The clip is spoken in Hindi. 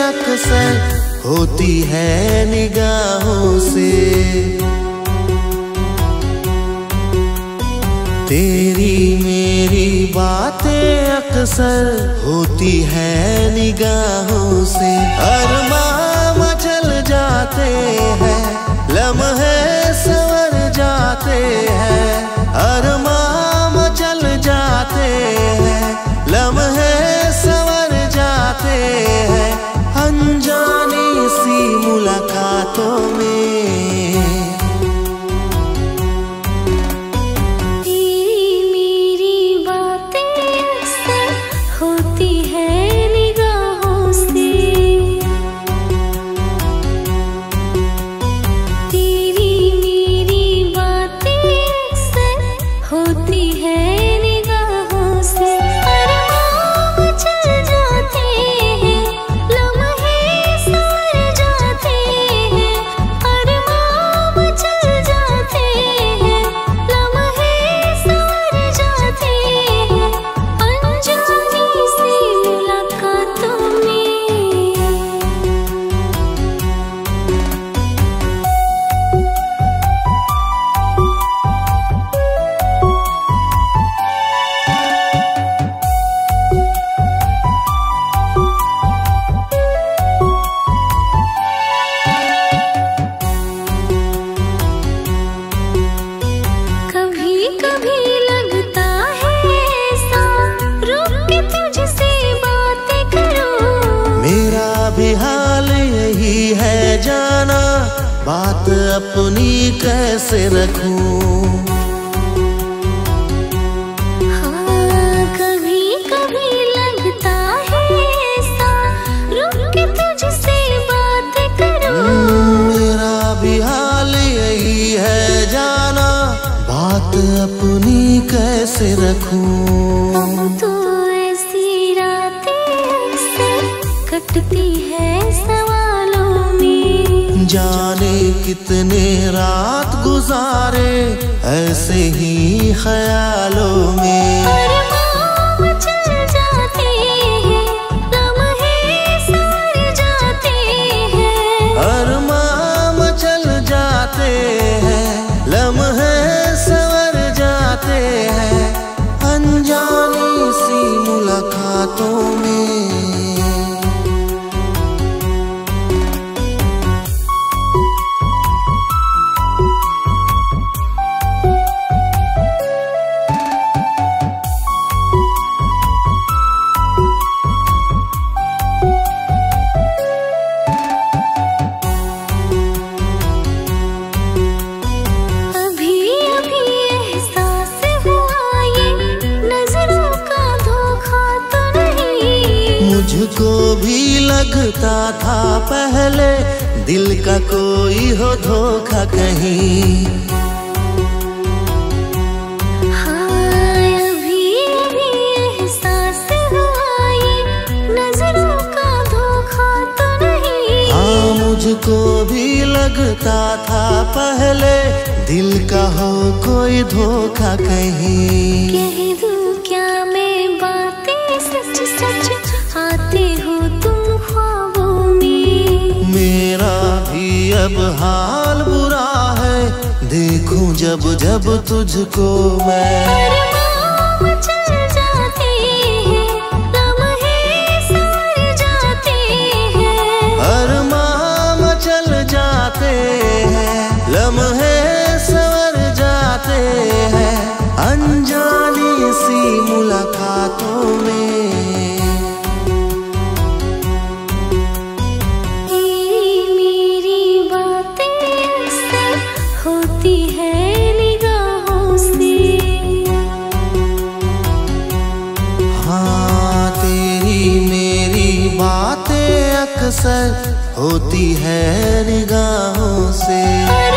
अक्सर होती है निगाहों से। तेरी मेरी बातें अक्सर होती है निगाहों से। अरमां मचल जाते हैं, लम्हे संवर जाते हैं। अरमां मचल जाते हैं, लम्हे संवर जाते हैं। अनजानी सी मुलाकातों में भी हाल यही है जाना, बात अपनी कैसे रखूं। हाँ, कभी कभी लगता है ऐसा, रुक के तुझसे बात करूं। मेरा भी हाल यही है जाना, बात अपनी कैसे रखूं। तो ऐसी रातें अक्सर कटती है सवालों में। जाने कितने रात गुजारे ऐसे ही ख्यालों में। अरमां मचल जाते हैं, लम्हे संवर जाते हैं। अरमां मचल जाते हैं, लम्हे संवर जाते हैं। अनजानी सी मुलाकातों में मुझको भी लगता था पहले दिल का कोई हो धोखा कहीं। हाँ, अभी एहसास हुआ ये नजरों का धोखा तो नहीं। हाँ, मुझको भी लगता था पहले दिल का हो कोई धोखा कहीं। कह दूं क्या मैं बातें सच सच, आते हो तुम ख्वाबों में। मेरा भी अब हाल बुरा है, देखूं जब जब तुझको मैं। अरमां मचल जाते हैं, लम्हे संवर जाते हैं। अरमां मचल जाते हैं, लम्हे संवर जाते हैं। अनजानी सी मुलाकातों में होती है निगाहों से। हाँ, तेरी मेरी बातें अक्सर होती है निगाहों से।